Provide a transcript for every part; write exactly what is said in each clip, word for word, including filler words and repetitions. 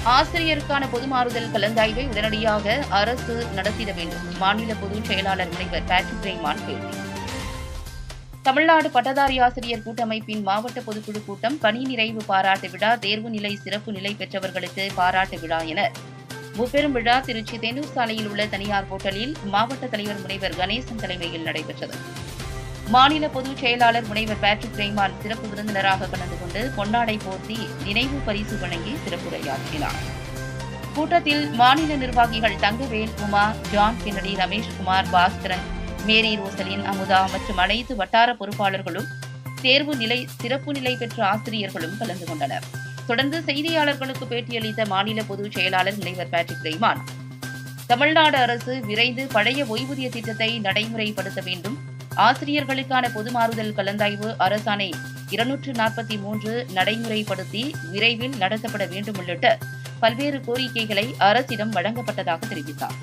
ஆசிரியருக்கான பொதுமாறுதல் கலந்தாய்வை உடனடியாக அரசு நடத்திட வேண்டும். மாநில பொதுச் செயலாளர் முனைவர் பேட்ரிக் ரெய்மான் கேள்வி. தமிழ்நாடு பட்டதாரி ஆசிரியர் கூட்டமைப்பின் மாவட்ட பொதுக்குழு கூட்டம் பணி நிறைவு பாராட்டு விழா, தேர்வு நிலை சிறப்பு நிலை பெற்றவர்களுக்கு பாராட்டு விழா என முப்பெரும் விழா திருச்சி தேனூர் சாலையில் உள்ள தனியார் ஹோட்டலில் மாவட்ட தலைவர் முனைவர் கணேசன் தலைமையில் நடைபெற்றது. மாநில பொதுச் செயலாளர் முனைவர் பேட்ரிக் ரெய்மான் சிறப்பு விருந்தினராக கலந்து கொண்டு பொன்னாடை போர்த்தி நினைவு பரிசு வழங்கி சிறப்புரையாற்றினார். கூட்டத்தில் மாநில நிர்வாகிகள் Thangavel, Uma, John Kennedy, Rameshkumar, Baskaran, Mary Rosaline, Amudha மற்றும் அனைத்து வட்டார பொறுப்பாளர்களும் தேர்வு நிலை சிறப்பு நிலை பெற்ற ஆசிரியர்களும் கலந்து கொண்டனர். தொடர்ந்து செய்தியாளர்களுக்கு பேட்டியளித்த மாநில பொதுச் செயலாளர் முனைவர் பேட்ரிக் ரெய்மான், தமிழ்நாடு அரசு விரைந்து பழைய ஓய்வூதிய திட்டத்தை நடைமுறைப்படுத்த வேண்டும், ஆசிரியர்களுக்கான பொதுமாறுதல் கலந்தாய்வு அரசாணை இருநூற்று நாற்பத்தி மூன்று நடைமுறைப்படுத்தி விரைவில் நடத்தப்பட வேண்டும் உள்ளிட்ட பல்வேறு கோரிக்கைகளை அரசிடம் வழங்கப்பட்டதாக தெரிவித்தார்.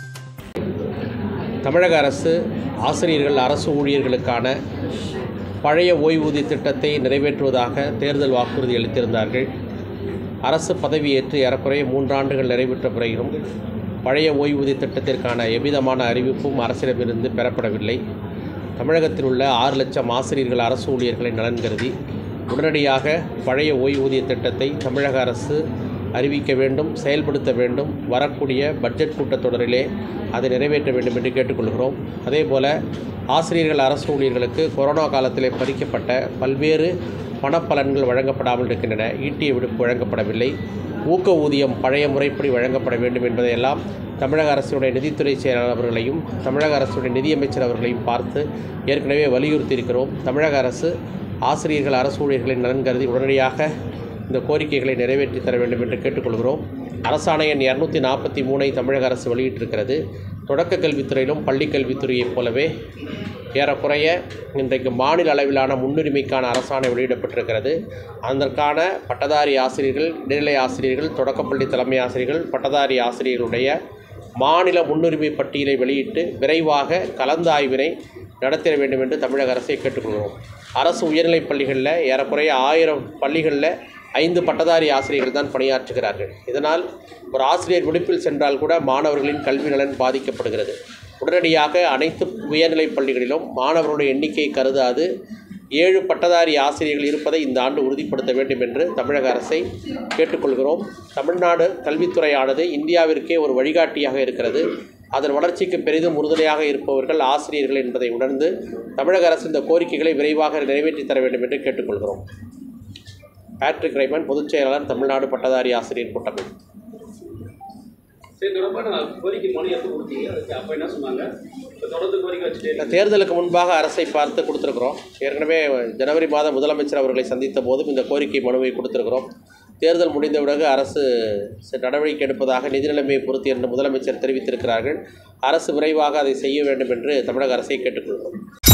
தமிழக அரசு ஆசிரியர்கள், அரசு ஊழியர்களுக்கான பழைய ஓய்வூதிய திட்டத்தை நிறைவேற்றுவதாக தேர்தல் வாக்குறுதி அளித்திருந்தார்கள். அரசு பதவியேற்று ஏறக்குறைய மூன்றாண்டுகள் நிறைவேற்ற பிறகும் பழைய ஓய்வூதிய திட்டத்திற்கான எவ்விதமான அறிவிப்பும் அரசிடமிருந்து பெறப்படவில்லை. தமிழகத்தில் உள்ள ஆறு லட்சம் ஆசிரியர்கள், அரசு ஊழியர்களை நலன் கருதி உடனடியாக பழைய ஓய்வூதிய திட்டத்தை தமிழக அரசு அறிவிக்க வேண்டும், செயல்படுத்த வேண்டும். வரக்கூடிய பட்ஜெட் கூட்டத்தொடரிலே அதை நிறைவேற்ற வேண்டும் என்று கேட்டுக்கொள்கிறோம். அதேபோல் ஆசிரியர்கள், அரசு ஊழியர்களுக்கு கொரோனா காலத்திலே பறிக்கப்பட்ட பல்வேறு பணப்பலன்கள் வழங்கப்படாமல் இருக்கின்றன. ஈட்டிய விடுப்பு வழங்கப்படவில்லை. ஊக்க ஊதியம் பழைய முறைப்படி வழங்கப்பட வேண்டும் என்பதையெல்லாம் தமிழக அரசுடைய நிதித்துறை செயலாளர் அவர்களையும் தமிழக அரசுடைய நிதியமைச்சர் அவர்களையும் பார்த்து ஏற்கனவே வலியுறுத்தி இருக்கிறோம். தமிழக அரசு ஆசிரியர்கள், அரசு ஊழியர்களின் நலன் கருதி உடனடியாக இந்த கோரிக்கைகளை நிறைவேற்றி தர வேண்டும் என்று கேட்டுக்கொள்கிறோம். அரசாணை எண் இருநூற்றி நாற்பத்தி மூணை தமிழக அரசு வெளியிட்டிருக்கிறது. தொடக்க கல்வித்துறையிலும் பள்ளிக் கல்வித்துறையைப் போலவே ஏறக்குறைய இன்றைக்கு மாநில அளவிலான முன்னுரிமைக்கான அரசாணை வெளியிடப்பட்டிருக்கிறது. அதற்கான பட்டதாரி ஆசிரியர்கள், இடைநிலை ஆசிரியர்கள், தொடக்கப்பள்ளி தலைமை ஆசிரியர்கள், பட்டதாரி ஆசிரியர்களுடைய மாநில முன்னுரிமை பட்டியலை வெளியிட்டு விரைவாக கலந்தாய்வினை நடத்திட வேண்டும் என்று தமிழக அரசை கேட்டுக்கொள்கிறோம். அரசு உயர்நிலைப் பள்ளிகளில் ஏறக்குறைய ஆயிரம் பள்ளிகளில் ஐந்து பட்டதாரி ஆசிரியர்கள் தான் பணியாற்றுகிறார்கள். இதனால் ஒரு ஆசிரியர் விடுப்பில் சென்றால் கூட மாணவர்களின் கல்வி நலன் பாதிக்கப்படுகிறது. உடனடியாக அனைத்து உயர்நிலைப் பள்ளிகளிலும் மாணவர்களுடைய எண்ணிக்கை கருதாது ஏழு பட்டதாரி ஆசிரியர்கள் இருப்பதை இந்த ஆண்டு உறுதிப்படுத்த வேண்டும் என்று தமிழக அரசை கேட்டுக்கொள்கிறோம். தமிழ்நாடு கல்வித்துறையானது இந்தியாவிற்கே ஒரு வழிகாட்டியாக இருக்கிறது. அதன் வளர்ச்சிக்கு பெரிதும் உறுதுணையாக இருப்பவர்கள் ஆசிரியர்கள் என்பதை உணர்ந்து தமிழக அரசு இந்த கோரிக்கைகளை விரைவாக நிறைவேற்றி தர வேண்டும் என்று கேட்டுக்கொள்கிறோம். பேட்ரிக் ரெய்மான், பொதுச் செயலாளர், தமிழ்நாடு பட்டதாரி ஆசிரியர் கூட்டமைப்பு. தேர்தலுக்கு முன்பாக அரசை பார்த்து கொடுத்துருக்குறோம். ஏற்கனவே ஜனவரி மாதம் முதலமைச்சர் அவர்களை சந்தித்த போதும் இந்த கோரிக்கை மனுவை கொடுத்துருக்கிறோம். தேர்தல் முடிந்த பிறகு அரசு நடவடிக்கை எடுப்பதாக நிதி நிலைமையை பொறுத்து என்று முதலமைச்சர் தெரிவித்திருக்கிறார்கள். அரசு விரைவாக அதை செய்ய வேண்டும் என்று தமிழக அரசை கேட்டுக்கொள்கிறோம்.